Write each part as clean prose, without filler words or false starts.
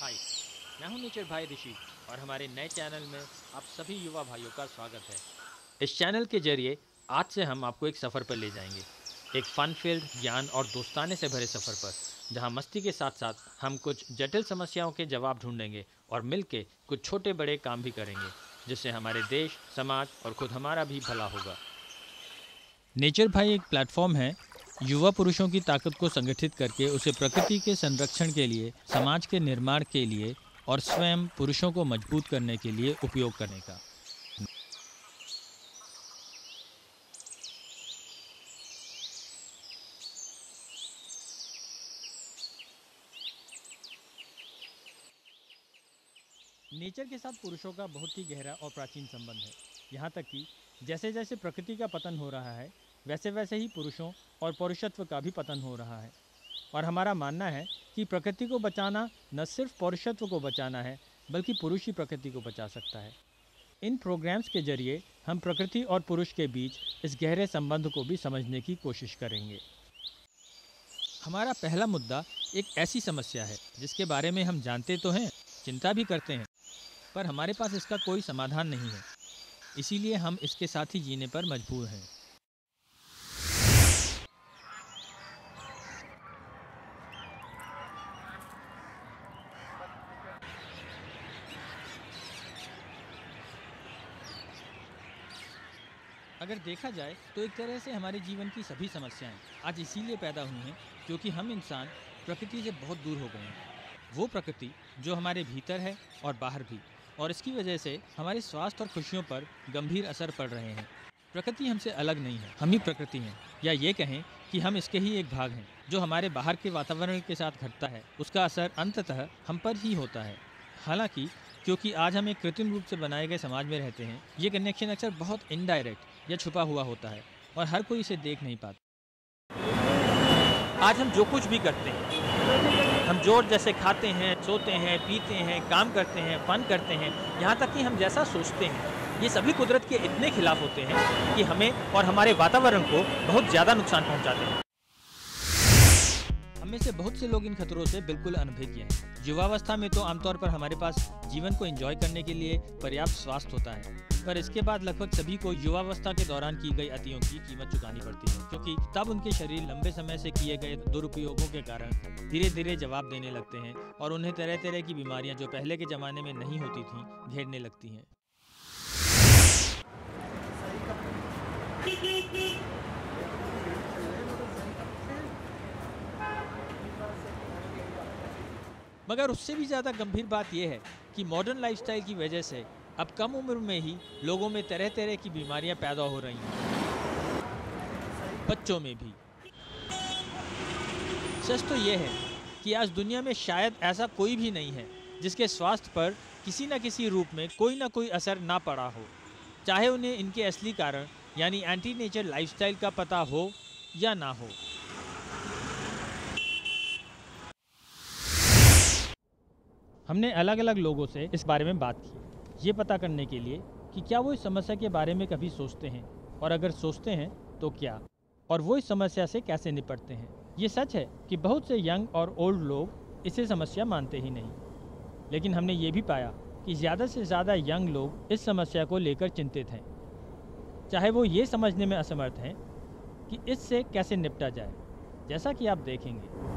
हाय, मैं हूं नेचर भाई ऋषि और हमारे नए चैनल में आप सभी युवा भाइयों का स्वागत है। इस चैनल के जरिए आज से हम आपको एक सफ़र पर ले जाएंगे, एक फन फील्ड ज्ञान और दोस्ताने से भरे सफ़र पर, जहां मस्ती के साथ साथ हम कुछ जटिल समस्याओं के जवाब ढूंढेंगे और मिलके कुछ छोटे बड़े काम भी करेंगे, जिससे हमारे देश, समाज और खुद हमारा भी भला होगा। नेचर भाई एक प्लेटफॉर्म है युवा पुरुषों की ताकत को संगठित करके उसे प्रकृति के संरक्षण के लिए, समाज के निर्माण के लिए और स्वयं पुरुषों को मजबूत करने के लिए उपयोग करने का। नेचर के साथ पुरुषों का बहुत ही गहरा और प्राचीन संबंध है। यहाँ तक कि जैसे जैसे प्रकृति का पतन हो रहा है, वैसे वैसे ही पुरुषों और पौरुषत्व का भी पतन हो रहा है। और हमारा मानना है कि प्रकृति को बचाना न सिर्फ पौरुषत्व को बचाना है, बल्कि पुरुष ही प्रकृति को बचा सकता है। इन प्रोग्राम्स के जरिए हम प्रकृति और पुरुष के बीच इस गहरे संबंध को भी समझने की कोशिश करेंगे। हमारा पहला मुद्दा एक ऐसी समस्या है जिसके बारे में हम जानते तो हैं, चिंता भी करते हैं, पर हमारे पास इसका कोई समाधान नहीं है। इसीलिए हम इसके साथ ही जीने पर मजबूर हैं। अगर देखा जाए तो एक तरह से हमारे जीवन की सभी समस्याएं आज इसीलिए पैदा हुई हैं क्योंकि हम इंसान प्रकृति से बहुत दूर हो गए हैं। वो प्रकृति जो हमारे भीतर है और बाहर भी, और इसकी वजह से हमारे स्वास्थ्य और खुशियों पर गंभीर असर पड़ रहे हैं। प्रकृति हमसे अलग नहीं है, हम ही प्रकृति हैं, या ये कहें कि हम इसके ही एक भाग हैं। जो हमारे बाहर के वातावरण के साथ घटता है उसका असर अंततः हम पर ही होता है। हालांकि क्योंकि आज हम एक कृत्रिम रूप से बनाए गए समाज में रहते हैं, ये कनेक्शन अक्सर बहुत इनडायरेक्ट या छुपा हुआ होता है और हर कोई इसे देख नहीं पाता। आज हम जो कुछ भी करते हैं, हम जोर जैसे खाते हैं, सोते हैं, पीते हैं, काम करते हैं, फन करते हैं, यहाँ तक कि हम जैसा सोचते हैं, ये सभी कुदरत के इतने खिलाफ होते हैं कि हमें और हमारे वातावरण को बहुत ज़्यादा नुकसान पहुँचाते हैं। हम में से बहुत से लोग इन खतरों से बिल्कुल अनभिज्ञ हैं। युवावस्था में तो आमतौर पर हमारे पास जीवन को एंजॉय करने के लिए पर्याप्त स्वास्थ्य होता है, पर इसके बाद लगभग सभी को युवावस्था के दौरान की गई अतियों की कीमत चुकानी पड़ती है, क्योंकि तब उनके शरीर लंबे समय से किए गए दुरुपयोगों के कारण धीरे धीरे जवाब देने लगते हैं और उन्हें तरह तरह की बीमारियां जो पहले के ज़माने में नहीं होती थीं घेरने लगती हैं। मगर उससे भी ज़्यादा गंभीर बात यह है कि मॉडर्न लाइफस्टाइल की वजह से अब कम उम्र में ही लोगों में तरह तरह की बीमारियां पैदा हो रही हैं, बच्चों में भी। सच तो यह है कि आज दुनिया में शायद ऐसा कोई भी नहीं है जिसके स्वास्थ्य पर किसी न किसी रूप में कोई ना कोई असर ना पड़ा हो, चाहे उन्हें इनके असली कारण यानी एंटी नेचर लाइफस्टाइल का पता हो या ना हो। हमने अलग अलग लोगों से इस बारे में बात की, ये पता करने के लिए कि क्या वो इस समस्या के बारे में कभी सोचते हैं, और अगर सोचते हैं तो क्या, और वो इस समस्या से कैसे निपटते हैं। ये सच है कि बहुत से यंग और ओल्ड लोग इसे समस्या मानते ही नहीं, लेकिन हमने ये भी पाया कि ज़्यादा से ज़्यादा यंग लोग इस समस्या को लेकर चिंतित हैं, चाहे वो ये समझने में असमर्थ हैं कि इससे कैसे निपटा जाए, जैसा कि आप देखेंगे।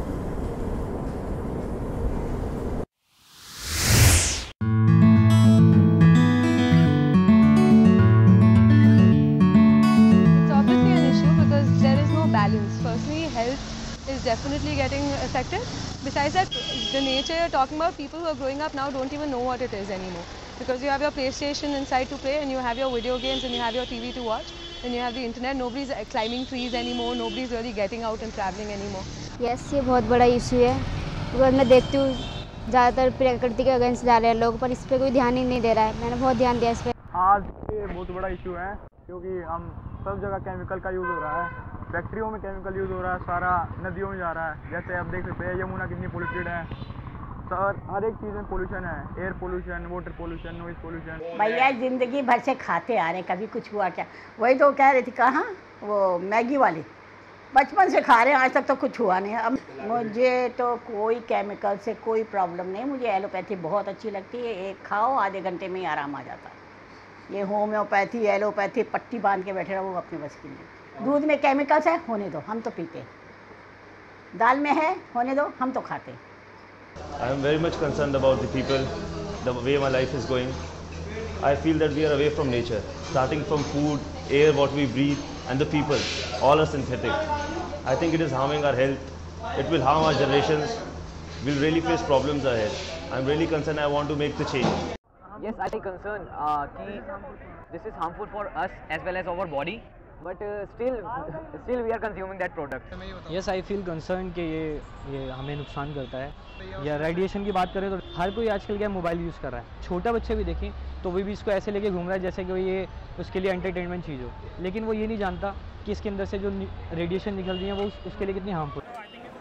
Definitely getting affected. Besides that, the nature you're talking about, people who are growing up now don't even know what it is anymore, because you have your PlayStation inside to play, and you have your video games, and you have your TV to watch, and you have the internet. Nobody's climbing trees anymore, nobody's really getting out and traveling anymore. Yes, ये बहुत बड़ा issue है, because मैं देखती हूँ ज़्यादातर प्रकृति के अगेंस्ट जा रहे हैं लोग, पर इस पर कोई ध्यान ही नहीं दे रहा है। मैंने बहुत ध्यान दिया इस पर। आज ये बहुत बड़ा इशू है क्योंकि हम सब जगह केमिकल का यूज़ हो रहा है, फैक्ट्रियों में केमिकल यूज़ हो रहा है, सारा नदियों में जा रहा है। जैसे आप देख सकते हैं यमुना कितनी पोल्यूटेड है, सर हर एक चीज़ में पोल्यूशन है, air pollution, water pollution, noise pollution. भैया ज़िंदगी भर से खाते आ रहे हैं, कभी कुछ हुआ क्या? वही तो कह रही थी, कहाँ वो मैगी वाली बचपन से खा रहे हैं, आज तक तो कुछ हुआ नहीं। अब मुझे तो कोई केमिकल से कोई प्रॉब्लम नहीं, मुझे एलोपैथी बहुत अच्छी लगती है। एक खाओ आधे घंटे में ही आराम आ जाता है। ये होम्योपैथी एलोपैथी पट्टी बांध के बैठे रहो, वो अपने बस की नहीं। दूध में केमिकल्स है, होने दो, हम तो पीते। दाल में है, होने दो, हम तो खाते। I am very much concerned about the people, the way my life is going. I feel that we are away from nature, starting from food, air, what we breathe, and the people. All are synthetic. I think it is harming our health. It will harm our generations. We'll really face problems ahead. I'm really concerned. I want to make the change. Yes, I am concerned that this is harmful for us as well as our body. But still we are consuming that product. Yes, I feel concerned कि ये हमें नुकसान करता है। या radiation की बात करें तो हर कोई आजकल क्या मोबाइल यूज़ कर रहा है। छोटा बच्चे भी देखें तो वो भी इसको ऐसे लेके घूम रहा है जैसे कि ये उसके लिए एंटरटेनमेंट चीज़ हो, लेकिन वो ये नहीं जानता कि इसके अंदर से जो रेडिएशन निकल रही है वो उसके लिए कितनी हार्मफुल है।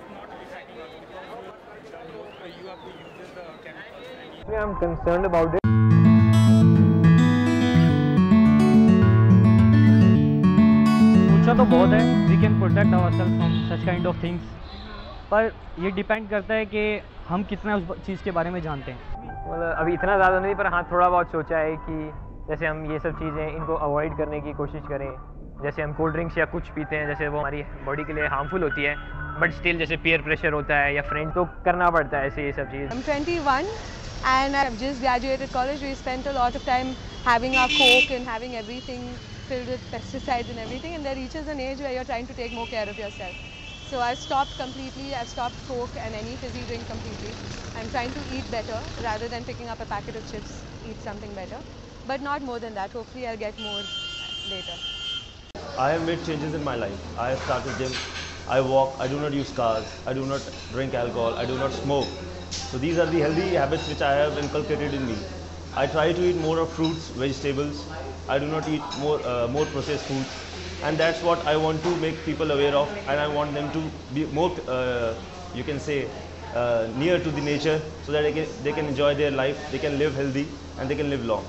I am concerned about it. सोचा तो बहुत है, we can protect ourself from such kind of things, पर ये डिपेंड करता है कि हम कितना उस चीज़ के बारे में जानते हैं। मतलब अभी इतना ज़्यादा नहीं, पर हाँ थोड़ा बहुत सोचा है कि जैसे हम ये सब चीज़ें इनको अवॉइड करने की कोशिश करें। जैसे हम कोल्ड ड्रिंक्स या कुछ पीते हैं, जैसे वो हमारी बॉडी के लिए हार्मफुल होती है, बट स्टिल जैसे पीयर प्रेशर होता है या फ्रेंड तो करना पड़ता है ऐसे ये सब चीज़। I'm 21 and I've just graduated college. We spent a lot of time having our Coke and having everything filled with pesticides and everything, and there reaches an age where you're trying to take more care of yourself. So I've stopped completely. I've stopped Coke and any fizzy drink completely. I'm trying to eat better rather than picking up a packet of chips, eat something better. But not more than that. Hopefully I'll get more later. I have made changes in my life. I have started gym. I walk. I do not use cars. I do not drink alcohol. I do not smoke. So these are the healthy habits which I have inculcated in me. I try to eat more of fruits, vegetables. I do not eat more processed foods, and that's what I want to make people aware of, and I want them to be more, you can say, near to the nature, so that they can enjoy their life, they can live healthy, and they can live long.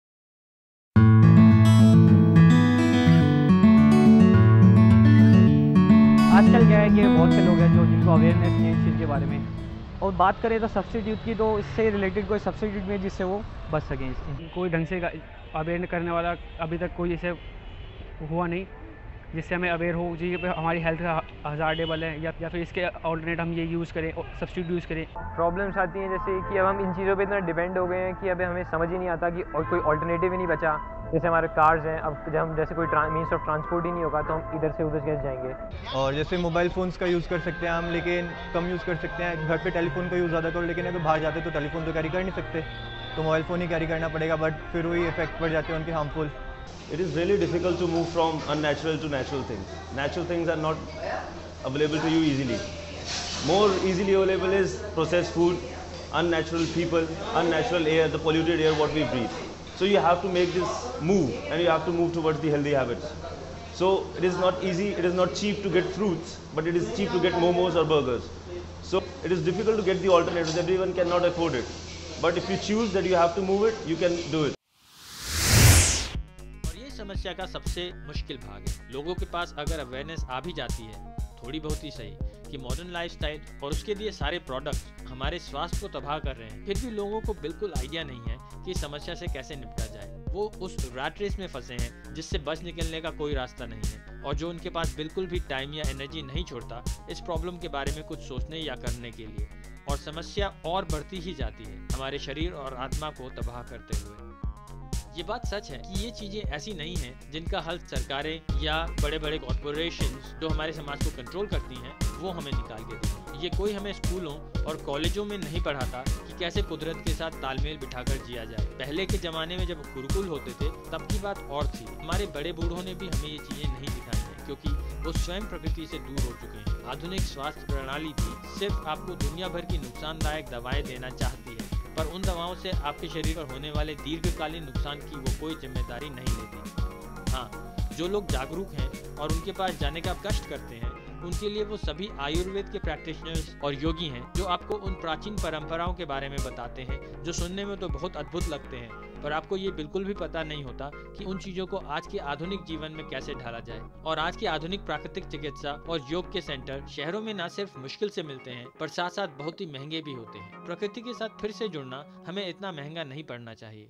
आजकल क्या है कि बहुत से लोग हैं जिनको awareness नहीं है इस चीज़ के बारे में, और बात करें तो सब्सिट्यूट की, तो इससे रिलेटेड कोई सब्सिट्यूट में जिससे वो बच सकें इससे। कोई ढंग से अवेयर करने वाला अभी तक कोई जैसे हुआ नहीं जिससे हमें अवेयर हो जी हमारी हेल्थ का हज़ार्डेबल है, या फिर इसके ऑल्टरनेट हम ये यूज़ करें, सब्स्टिट्यूट यूज़ करें। प्रॉब्लम्स आती हैं जैसे कि अब हम इन चीज़ों पे इतना डिपेंड हो गए हैं कि अब हमें समझ ही नहीं आता कि और कोई ऑल्टरनेटिव ही नहीं बचा। जैसे हमारे कार्स हैं, अब जब हम जैसे कोई मीन्स ऑफ ट्रांसपोर्ट ही नहीं होगा तो हम इधर से उधर कैसे जाएंगे। और जैसे मोबाइल फ़ोन्स का यूज़ कर सकते हैं हम, लेकिन कम यूज़ कर सकते हैं। घर पे टेलीफोन का यूज़ ज़्यादा करो, लेकिन अगर बाहर जाते तो टेलीफोन तो कैरी कर नहीं सकते, तो मोबाइल फ़ोन ही कैरी करना पड़ेगा, बट फिर वही इफेक्ट पड़ जाते हैं उनके harmful. It is really difficult to move from unnatural to natural things. Natural things are not available to you easily. More easily available is processed food, unnatural people, unnatural air, the polluted air what we breathe. So you have to make this move, and you have to move towards the healthy habits. So it is not easy, it is not cheap to get fruits, but it is cheap to get momos or burgers. So it is difficult to get the alternatives. Everyone cannot afford it. But if you choose that you have to move it, you can do it. समस्या का सबसे मुश्किल भाग है। लोगों के पास अगर awareness आ भी जाती है, थोड़ी बहुत ही सही, कि मॉडर्न लाइफस्टाइल और उसके दिए सारे प्रोडक्ट्स हमारे स्वास्थ्य को तबाह कर रहे हैं, फिर भी लोगों को बिल्कुल आइडिया नहीं है कि इस समस्या से कैसे निपटा जाए। वो उस रैट रेस में फंसे हैं जिससे बच निकलने का कोई रास्ता नहीं है, और जो उनके पास बिल्कुल भी टाइम या एनर्जी नहीं छोड़ता इस प्रॉब्लम के बारे में कुछ सोचने या करने के लिए, और समस्या और बढ़ती ही जाती है हमारे शरीर और आत्मा को तबाह करते हुए। ये बात सच है कि ये चीज़ें ऐसी नहीं हैं जिनका हल सरकारें या बड़े बड़े कॉर्पोरेशंस जो हमारे समाज को कंट्रोल करती हैं वो हमें निकाल के दें। ये कोई हमें स्कूलों और कॉलेजों में नहीं पढ़ाता कि कैसे कुदरत के साथ तालमेल बिठाकर जिया जाए। पहले के ज़माने में जब गुरुकुल होते थे तब की बात और थी। हमारे बड़े बूढ़ों ने भी हमें ये चीज़ें नहीं दिखाई हैं क्योंकि वो स्वयं प्रकृति से दूर हो चुके हैं। आधुनिक स्वास्थ्य प्रणाली भी सिर्फ आपको दुनिया भर की नुकसानदायक दवाएँ देना चाहती है, पर उन दवाओं से आपके शरीर पर होने वाले दीर्घकालीन नुकसान की वो कोई जिम्मेदारी नहीं लेती। हाँ, जो लोग जागरूक हैं और उनके पास जाने का कष्ट करते हैं उनके लिए वो सभी आयुर्वेद के प्रैक्टिशनर्स और योगी हैं जो आपको उन प्राचीन परंपराओं के बारे में बताते हैं, जो सुनने में तो बहुत अद्भुत लगते हैं, पर आपको ये बिल्कुल भी पता नहीं होता कि उन चीजों को आज के आधुनिक जीवन में कैसे ढाला जाए। और आज के आधुनिक प्राकृतिक चिकित्सा और योग के सेंटर शहरों में न सिर्फ मुश्किल से मिलते हैं, पर साथ साथ बहुत ही महंगे भी होते हैं। प्रकृति के साथ फिर से जुड़ना हमें इतना महंगा नहीं पड़ना चाहिए।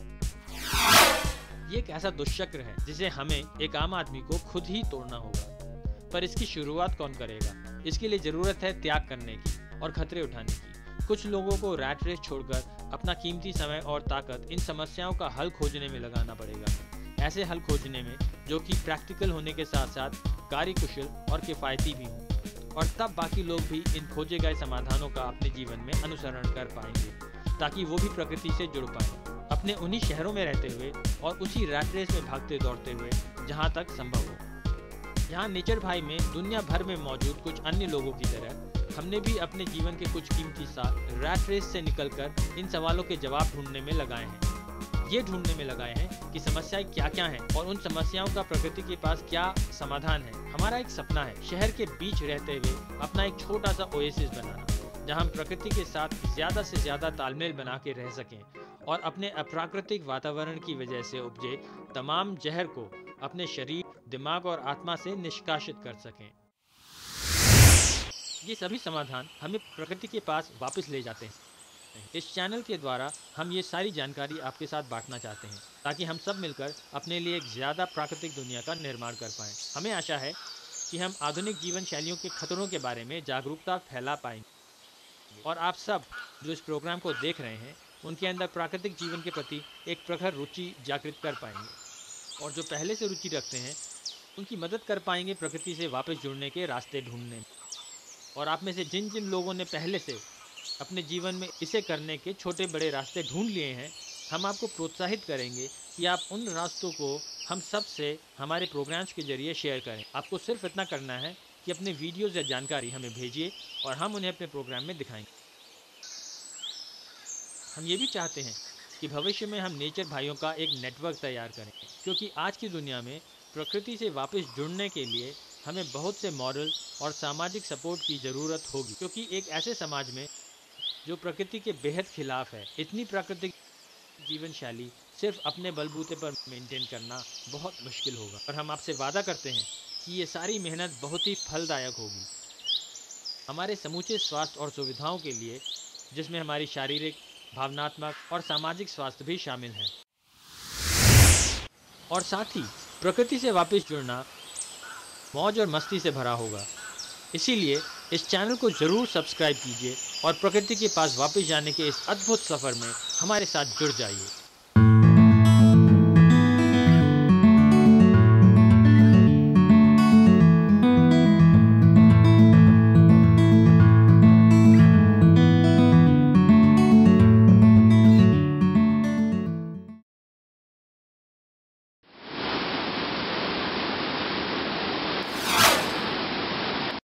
ये एक ऐसा दुष्चक्र है जिसे हमें एक आम आदमी को खुद ही तोड़ना होगा, पर इसकी शुरुआत कौन करेगा? इसके लिए जरूरत है त्याग करने की और खतरे उठाने की। कुछ लोगों को रैट रेस छोड़कर अपना कीमती समय और ताकत इन समस्याओं का हल खोजने में लगाना पड़ेगा। ऐसे हल खोजने में जो कि प्रैक्टिकल होने के साथ साथ कार्यकुशल और किफ़ायती भी हों, और तब बाकी लोग भी इन खोजे गए समाधानों का अपने जीवन में अनुसरण कर पाएंगे, ताकि वो भी प्रकृति से जुड़ पाएं, अपने उन्हीं शहरों में रहते हुए और उसी रैट रेस में भागते दौड़ते हुए जहाँ तक संभव हो। यहाँ नेचर भाई में दुनिया भर में मौजूद कुछ अन्य लोगों की तरह हमने भी अपने जीवन के कुछ कीमती साल रैट रेस से निकलकर इन सवालों के जवाब ढूंढने में लगाए हैं। ये ढूंढने में लगाए हैं कि समस्याएं क्या क्या हैं और उन समस्याओं का प्रकृति के पास क्या समाधान है। हमारा एक सपना है शहर के बीच रहते हुए अपना एक छोटा सा ओएसिस बनाना, जहां हम प्रकृति के साथ ज़्यादा से ज़्यादा तालमेल बना के रह सकें और अपने अप्राकृतिक वातावरण की वजह से उपजे तमाम जहर को अपने शरीर, दिमाग और आत्मा से निष्कासित कर सकें। ये सभी समाधान हमें प्रकृति के पास वापस ले जाते हैं। इस चैनल के द्वारा हम ये सारी जानकारी आपके साथ बांटना चाहते हैं, ताकि हम सब मिलकर अपने लिए एक ज़्यादा प्राकृतिक दुनिया का निर्माण कर पाएँ। हमें आशा है कि हम आधुनिक जीवन शैलियों के खतरों के बारे में जागरूकता फैला पाएंगे, और आप सब जो इस प्रोग्राम को देख रहे हैं उनके अंदर प्राकृतिक जीवन के प्रति एक प्रखर रुचि जागृत कर पाएंगे, और जो पहले से रुचि रखते हैं उनकी मदद कर पाएंगे प्रकृति से वापस जुड़ने के रास्ते ढूंढने में। और आप में से जिन जिन लोगों ने पहले से अपने जीवन में इसे करने के छोटे बड़े रास्ते ढूंढ लिए हैं, हम आपको प्रोत्साहित करेंगे कि आप उन रास्तों को हम सब से हमारे प्रोग्राम्स के जरिए शेयर करें। आपको सिर्फ इतना करना है कि अपने वीडियोज़ या जानकारी हमें भेजिए और हम उन्हें अपने प्रोग्राम में दिखाएंगे। हम ये भी चाहते हैं कि भविष्य में हम नेचर भाइयों का एक नेटवर्क तैयार करें, क्योंकि आज की दुनिया में प्रकृति से वापस जुड़ने के लिए हमें बहुत से मॉरल और सामाजिक सपोर्ट की ज़रूरत होगी, क्योंकि एक ऐसे समाज में जो प्रकृति के बेहद खिलाफ है, इतनी प्राकृतिक जीवन शैली सिर्फ अपने बलबूते पर मेंटेन करना बहुत मुश्किल होगा। और हम आपसे वादा करते हैं कि ये सारी मेहनत बहुत ही फलदायक होगी हमारे समूचे स्वास्थ्य और सुविधाओं के लिए, जिसमें हमारी शारीरिक, भावनात्मक और सामाजिक स्वास्थ्य भी शामिल है। और साथ ही प्रकृति से वापस जुड़ना मौज और मस्ती से भरा होगा। इसीलिए इस चैनल को ज़रूर सब्सक्राइब कीजिए और प्रकृति के पास वापस जाने के इस अद्भुत सफ़र में हमारे साथ जुड़ जाइए।